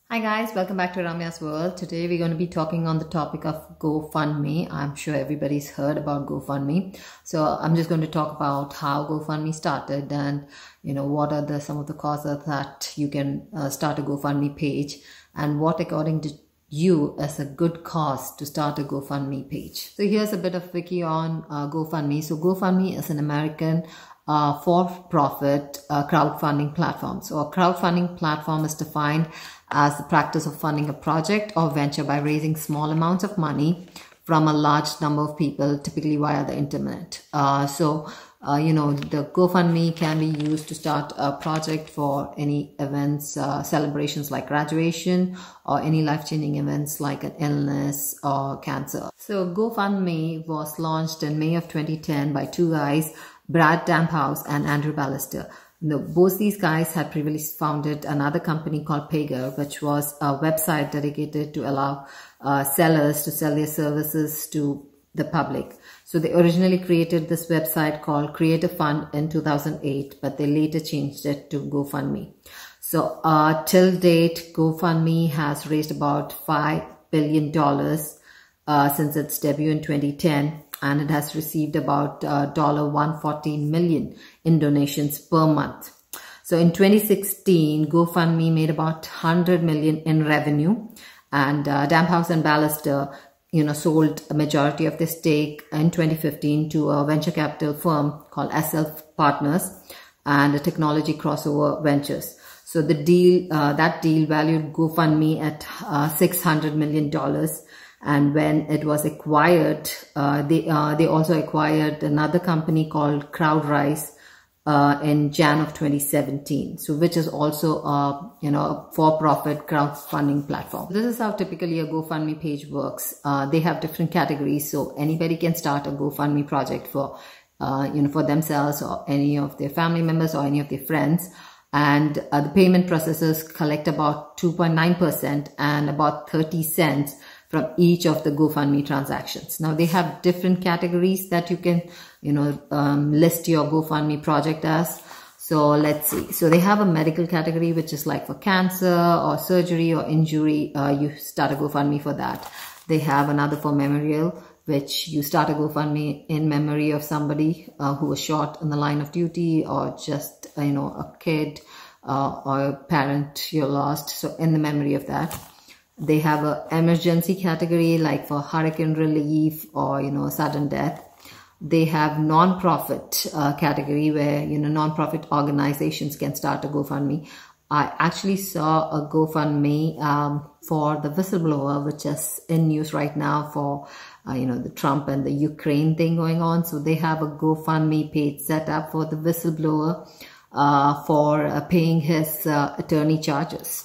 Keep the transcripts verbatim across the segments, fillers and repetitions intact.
Hi guys, welcome back to Ramya's World. Today we're going to be talking on the topic of GoFundMe. I'm sure everybody's heard about GoFundMe. So I'm just going to talk about how GoFundMe started and, you know, what are the some of the causes that you can uh, start a GoFundMe page and what according to you as a good cause to start a GoFundMe page. So here's a bit of wiki on uh, GoFundMe. So GoFundMe is an American uh, for-profit uh, crowdfunding platform. So a crowdfunding platform is defined as the practice of funding a project or venture by raising small amounts of money from a large number of people, typically via the internet. Uh, so, uh, you know, the GoFundMe can be used to start a project for any events, uh, celebrations like graduation, or any life-changing events like an illness or cancer. So GoFundMe was launched in May of twenty ten by two guys, Brad Damphouse and Andrew Ballister. No, both these guys had previously founded another company called Pager, which was a website dedicated to allow uh, sellers to sell their services to the public. So they originally created this website called Creative Fund in two thousand eight, but they later changed it to GoFundMe. So uh, till date, GoFundMe has raised about five billion dollars uh, since its debut in twenty ten. And it has received about uh, one hundred forty million dollars in donations per month. So in twenty sixteen, GoFundMe made about one hundred million dollars in revenue, and uh, Damphouse and Ballister, you know, sold a majority of their stake in twenty fifteen to a venture capital firm called S L Partners and a technology crossover ventures. So the deal, uh, that deal valued GoFundMe at uh, six hundred million dollars. And when it was acquired, uh, they uh, they also acquired another company called CrowdRise uh, in January of twenty seventeen. So, which is also a you know a for-profit crowdfunding platform. This is how typically a GoFundMe page works. Uh, they have different categories, so anybody can start a GoFundMe project for uh, you know for themselves or any of their family members or any of their friends. And uh, the payment processors collect about two point nine percent and about thirty cents from each of the GoFundMe transactions. Now they have different categories that you can, you know, um, list your GoFundMe project as. So let's see. So they have a medical category, which is like for cancer or surgery or injury. Uh, you start a GoFundMe for that. They have another for memorial, which you start a GoFundMe in memory of somebody uh, who was shot in the line of duty, or just, uh, you know, a kid uh, or a parent you lost. So in the memory of that. They have a emergency category like for hurricane relief or, you know, sudden death. They have non-profit uh, category where, you know, non-profit organizations can start a GoFundMe. I actually saw a GoFundMe um, for the whistleblower, which is in news right now for, uh, you know, the Trump and the Ukraine thing going on. So they have a GoFundMe page set up for the whistleblower uh, for uh, paying his uh, attorney charges.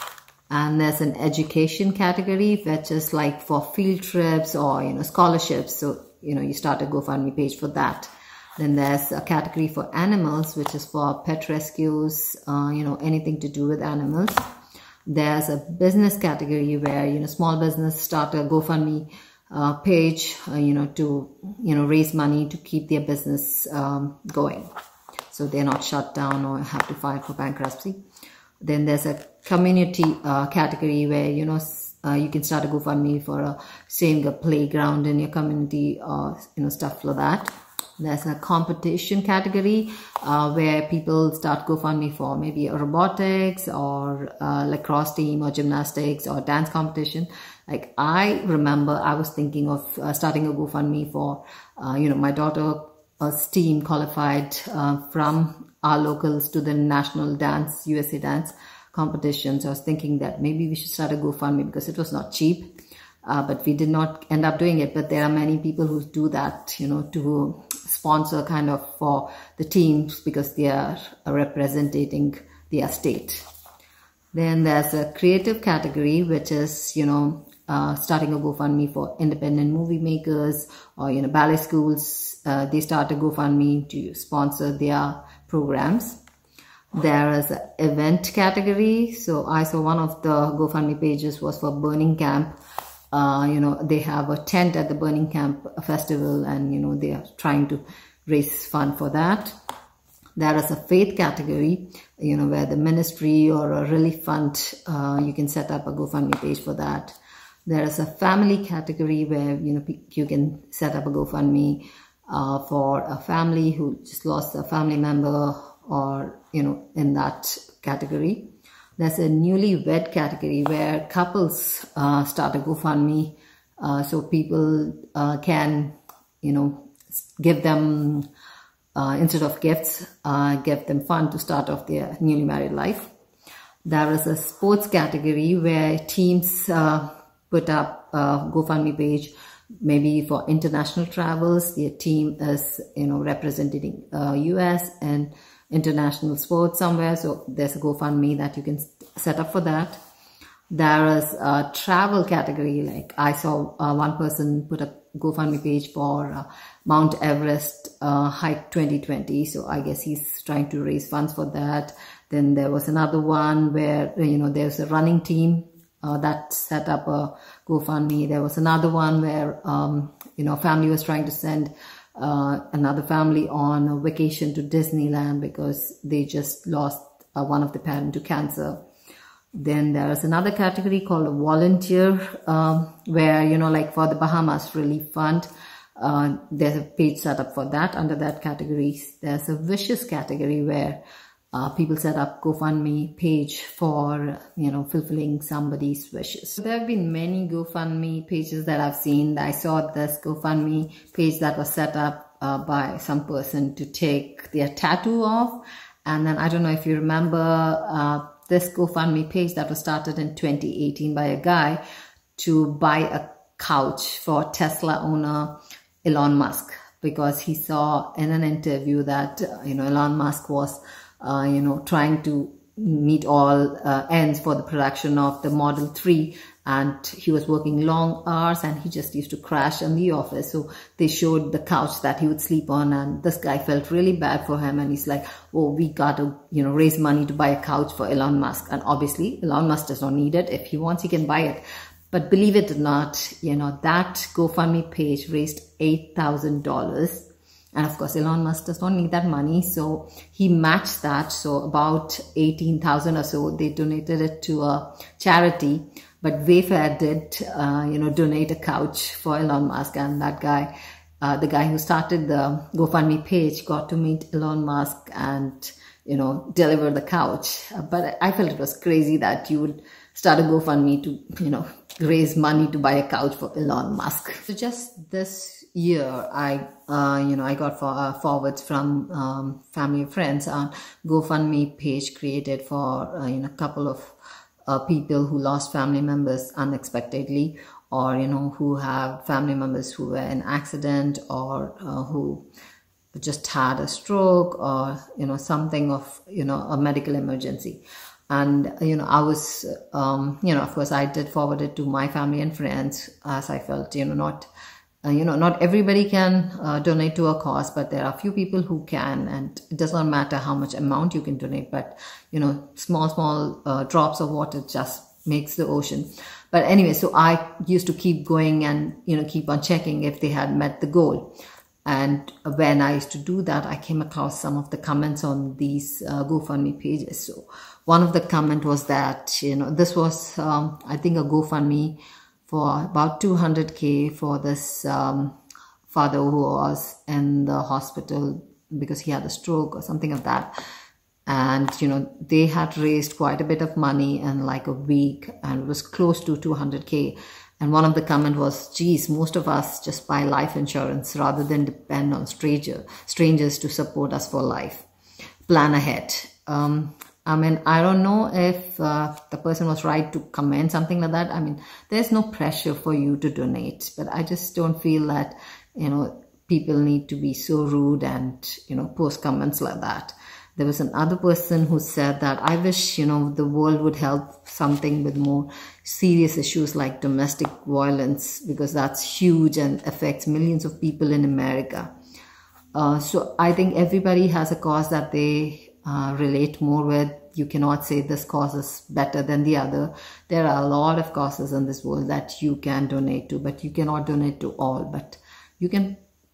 And there's an education category, which is like for field trips or, you know, scholarships. So, you know, you start a GoFundMe page for that. Then there's a category for animals, which is for pet rescues, uh, you know, anything to do with animals. There's a business category where, you know, small business start a GoFundMe uh, page, uh, you know, to, you know, raise money to keep their business um, going. So they're not shut down or have to file for bankruptcy. Then there's a community uh, category where, you know, uh, you can start a GoFundMe for a, saying a playground in your community or, you know, stuff like that. There's a competition category uh, where people start GoFundMe for maybe a robotics or uh, lacrosse team or gymnastics or dance competition. Like I remember I was thinking of uh, starting a GoFundMe for, uh, you know, my daughter's team qualified uh, from our locals to the national dance, U S A dance competitions. I was thinking that maybe we should start a GoFundMe because it was not cheap, uh, but we did not end up doing it. But there are many people who do that, you know, to sponsor kind of for the teams because they are representing their state. Then there's a creative category, which is, you know, uh, starting a GoFundMe for independent movie makers or, you know, ballet schools. Uh, they start a GoFundMe to sponsor their programs. There is an event category. So I saw one of the GoFundMe pages was for Burning Camp. Uh, you know, they have a tent at the Burning Camp festival and, you know, they are trying to raise fund for that. There is a faith category, you know, where the ministry or a relief fund, uh, you can set up a GoFundMe page for that. There is a family category where, you know, you can set up a GoFundMe uh, for a family who just lost a family member, or, you know, in that category. There's a newlywed category where couples uh, start a GoFundMe, uh, so people uh, can, you know, give them, uh, instead of gifts, uh, give them fund to start off their newly married life. There is a sports category where teams uh, put up a GoFundMe page, maybe for international travels. Their team is, you know, representing uh, U S and international sports somewhere, so there's a GoFundMe that you can set up for that. There is a travel category, like I saw uh, one person put a GoFundMe page for uh, Mount Everest uh, hike twenty twenty, so I guess he's trying to raise funds for that. Then there was another one where, you know, there's a running team uh, that set up a GoFundMe. There was another one where, um, you know, a family was trying to send Uh, another family on a vacation to Disneyland because they just lost uh, one of the parents to cancer. Then there is another category called a volunteer, um, where, you know, like for the Bahamas Relief Fund, uh, there's a page set up for that. Under that category, there's a wishes category where uh, people set up GoFundMe page for, you know, fulfilling somebody's wishes. So there have been many GoFundMe pages that I've seen. I saw this GoFundMe page that was set up uh, by some person to take their tattoo off. And then I don't know if you remember uh, this GoFundMe page that was started in twenty eighteen by a guy to buy a couch for Tesla owner Elon Musk, because he saw in an interview that, uh, you know, Elon Musk was Uh, you know, trying to meet all uh, ends for the production of the Model three, and he was working long hours and he just used to crash in the office. So they showed the couch that he would sleep on, and this guy felt really bad for him, and he's like, oh, we got to, you know, raise money to buy a couch for Elon Musk. And obviously Elon Musk does not need it. If he wants, he can buy it. But believe it or not, you know, that GoFundMe page raised eight thousand dollars. And of course, Elon Musk does not need that money, so he matched that. So about eighteen thousand or so, they donated it to a charity. But Wayfair did, uh, you know, donate a couch for Elon Musk. And that guy, uh, the guy who started the GoFundMe page, got to meet Elon Musk and, you know, deliver the couch. Uh, but I felt it was crazy that you would start a GoFundMe to, you know, raise money to buy a couch for Elon Musk. So just this year, I, uh, you know, I got for, uh, forwards from um, family and friends on GoFundMe page created for, uh, you know, a couple of uh, people who lost family members unexpectedly, or, you know, who have family members who were in accident, or uh, who just had a stroke, or, you know, something of, you know, a medical emergency. And, you know, I was, um, you know, of course, I did forward it to my family and friends, as I felt, you know, not, uh, you know, not everybody can uh, donate to a cause, but there are a few people who can, and it does not matter how much amount you can donate, but, you know, small, small uh, drops of water just makes the ocean. But anyway, so I used to keep going and, you know, keep on checking if they had met the goal. And when I used to do that, I came across some of the comments on these uh, GoFundMe pages. So one of the comment was that, you know, this was, um, I think, a GoFundMe for about two hundred K for this um, father who was in the hospital because he had a stroke or something like that. And, you know, they had raised quite a bit of money in like a week, and it was close to two hundred K. And one of the comment was, geez, most of us just buy life insurance rather than depend on stranger, strangers to support us for life. Plan ahead. Um, I mean, I don't know if uh, the person was right to comment something like that. I mean, there's no pressure for you to donate, but I just don't feel that, you know, people need to be so rude and, you know, post comments like that. There was another person who said that I wish, you know, the world would help something with more serious issues like domestic violence, because that's huge and affects millions of people in America. Uh, so I think everybody has a cause that they uh, relate more with. You cannot say this cause is better than the other. There are a lot of causes in this world that you can donate to, but you cannot donate to all. But you can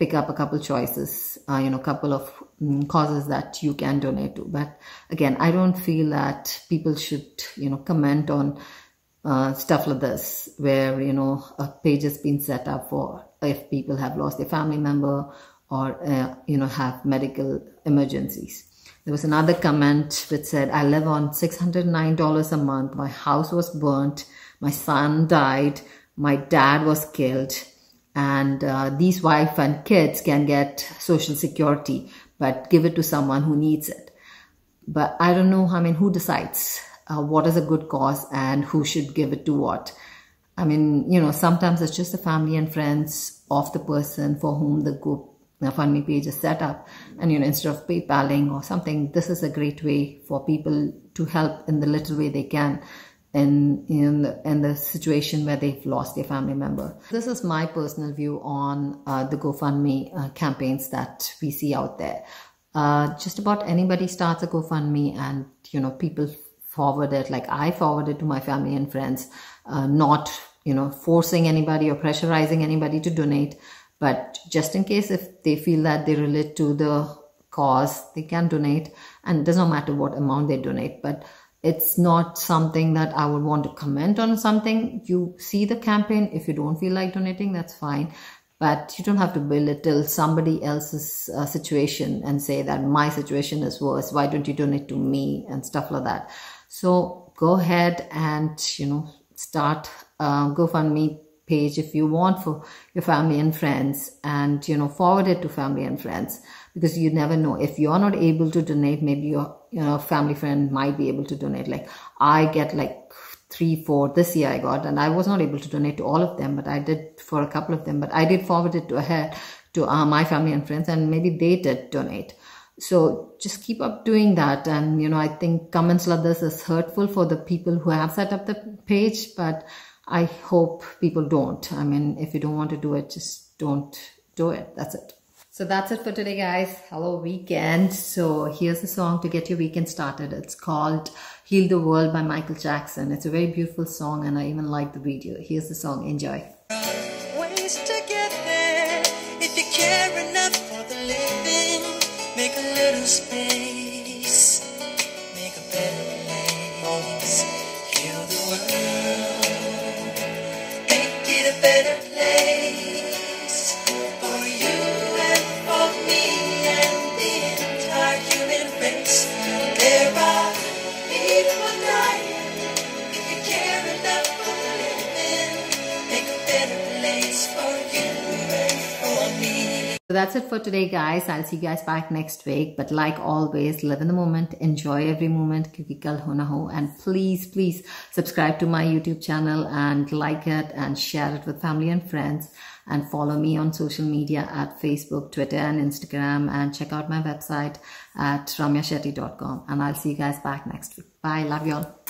pick up a couple choices, uh, you know, couple of um, causes that you can donate to. But again, I don't feel that people should, you know, comment on uh, stuff like this, where, you know, a page has been set up for if people have lost their family member or, uh, you know, have medical emergencies. There was another comment which said, I live on six hundred nine dollars a month. My house was burnt. My son died. My dad was killed. And uh, these wife and kids can get Social Security, but give it to someone who needs it. But I don't know, I mean, who decides uh, what is a good cause and who should give it to what? I mean, you know, sometimes it's just the family and friends of the person for whom the GoFundMe page is set up. And, you know, instead of PayPaling or something, this is a great way for people to help in the little way they can in in the, in the situation where they've lost their family member. This is my personal view on uh, the GoFundMe uh, campaigns that we see out there. Uh, just about anybody starts a GoFundMe and, you know, people forward it, like I forward it to my family and friends, uh, not, you know, forcing anybody or pressurizing anybody to donate. But just in case if they feel that they relate to the cause, they can donate. And it does not matter what amount they donate. But it's not something that I would want to comment on something. You see the campaign. If you don't feel like donating, that's fine. But you don't have to belittle somebody else's uh, situation and say that my situation is worse. Why don't you donate to me and stuff like that? So go ahead and, you know, start a GoFundMe page if you want for your family and friends, and, you know, forward it to family and friends, because you never know. If you're not able to donate, maybe your, you know, family friend might be able to donate. Like I get like three, four this year I got, and I was not able to donate to all of them, but I did for a couple of them. But I did forward it to ahead to uh, my family and friends, and maybe they did donate. So just keep up doing that. And, you know, I think comments like this is hurtful for the people who have set up the page, but I hope people don't. I mean, if you don't want to do it, just don't do it. That's it. So that's it for today, guys. Hello, weekend. So here's a song to get your weekend started. It's called Heal the World by Michael Jackson. It's a very beautiful song, and I even like the video. Here's the song. Enjoy. Ways to get there. If you care enough for the living, make a little space, make a better place. Heal the world, make it a better place for you and for me and the entire human race. There are people dying. If you care enough for the living, make a better place for you and for me. So that's it for today, guys. I'll see you guys back next week. But like always, live in the moment, enjoy every moment, kyunki kal ho na ho. And please, please subscribe to my YouTube channel and like it and share it with family and friends. And follow me on social media at Facebook, Twitter, and Instagram. And check out my website at ramya shetty dot com. And I'll see you guys back next week. Bye. Love you all.